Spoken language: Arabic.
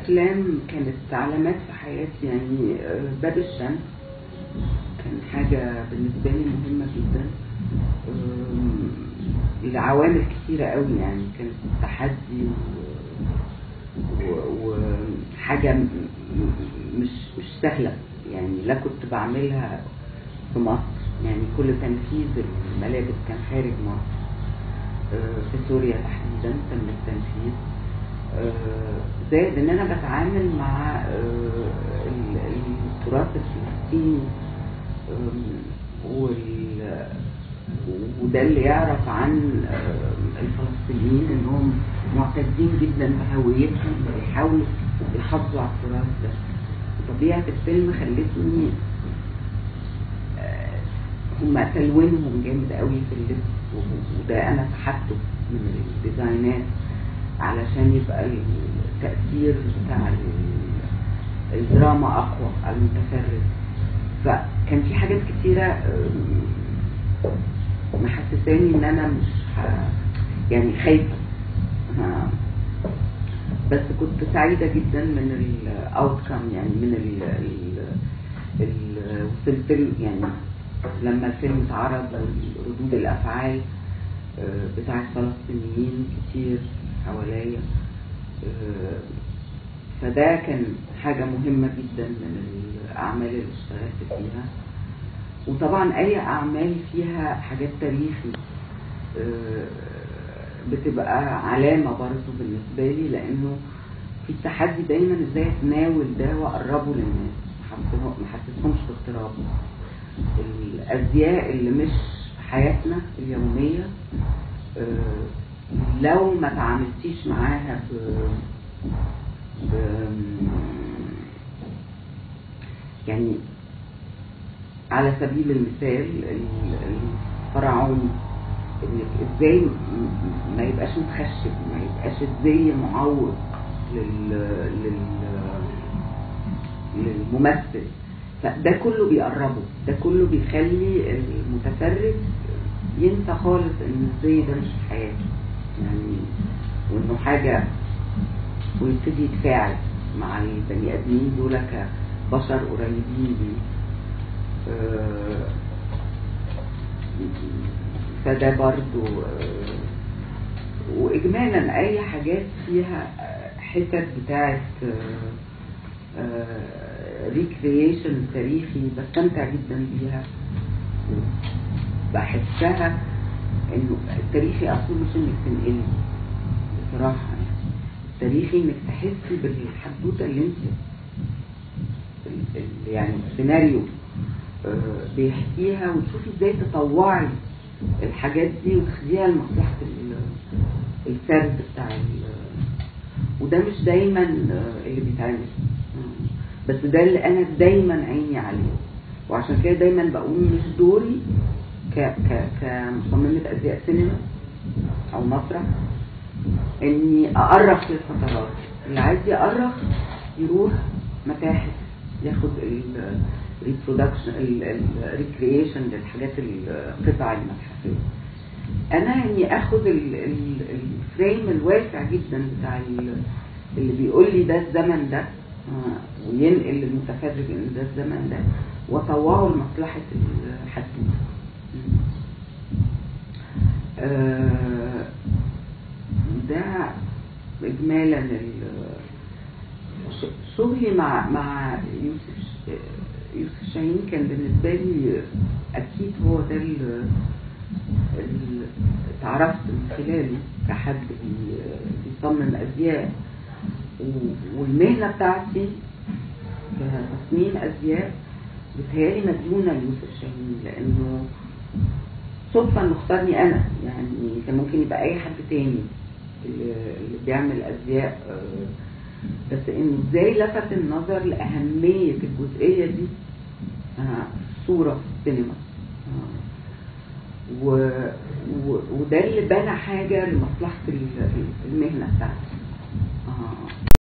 افلام كانت علامات في حياتي، يعني باب الشمس كان حاجة بالنسبة لي مهمة جدا لعوامل كتيرة قوي، يعني كانت تحدي وحاجة مش سهلة، يعني لا كنت بعملها في مصر، يعني كل تنفيذ الملابس كان خارج مصر، في سوريا تحديدا تم التنفيذ، زائد ان انا بتعامل مع التراث الفلسطيني، وده اللي يعرف عن الفلسطينيين انهم معتزين جدا بهويتهم، بيحاولوا يحافظوا على التراث ده. طبيعة الفيلم خلتني هم تلوينهم جامد قوي في اللبس، وده انا سحبته من الديزاينات علشان يبقى التأثير بتاع الدراما اقوى على المتفرج. فكان في حاجات كتيرة محسساني ان انا مش يعني خايفة، بس كنت سعيدة جدا من الاوتكم، يعني من وصلت يعني لما الفيلم اتعرض وردود الافعال بتاع الفلسطينيين كتير حواليا، فده كان حاجة مهمة جدا من الاعمال اللي اشتغلت فيها. وطبعا اي اعمال فيها حاجات تاريخي بتبقى علامة برضو بالنسبة لي، لانه في التحدي دايما ازاي اتناول ده واقربه للناس، ما حسسهمش باضطراب. الازياء اللي مش في حياتنا اليومية لو ما تعاملتيش معاها يعني على سبيل المثال الفرعون، انك ازاي ما يبقاش متخشب، ما يبقاش ازاي معوق للممثل، فده كله بيقربه، ده كله بيخلي المتفرج ينسى خالص ان ازاي ده مش حياته، يعني وانه حاجة، ويبتدي يتفاعل مع البني ادمين دول كبشر قريبين ليه. فده برضو واجمالا اي حاجات فيها حتت بتاعت ريكرييشن تاريخي بستمتع جدا بيها، بحسها انه التاريخي اصلا مش انك تنقلي بصراحة، يعني التاريخي انك تحسي بالحدوتة اللي انت يعني السيناريو بيحكيها، وتشوفي ازاي تطوعي الحاجات دي وتخليها لمصلحة السرد بتاع وده مش دايما اللي بيتعمل، بس ده اللي انا دايما عيني عليه. وعشان كده دايما بقول مش دوري كمصممة ازياء سينما او مسرح اني اقرخ للفترات، اللي عايز يقرخ يروح متاحف ياخد الريبرودكشن الريكرييشن للحاجات القطع المتحفية. انا اني اخد الفريم الواسع جدا بتاع اللي بيقول لي ده الزمن ده، وينقل للمتفرج ان ده الزمن ده، وطوعه لمصلحة الحدوث. ده اجمالا شغلي مع يوسف شاهين كان بالنسبة لي اكيد هو ده اللي اتعرفت من خلاله كحد بيصمم ازياء، والمهنة بتاعتي كتصميم ازياء بتهيالي مديونة ليوسف شاهين، لانه صدفة انه اختارني انا، يعني كان ممكن يبقى اي حد تاني اللي بيعمل ازياء، بس انه ازاي لفت النظر لاهمية الجزئية دي صورة في السينما، وده اللي بنى حاجة لمصلحة المهنة بتاعتي.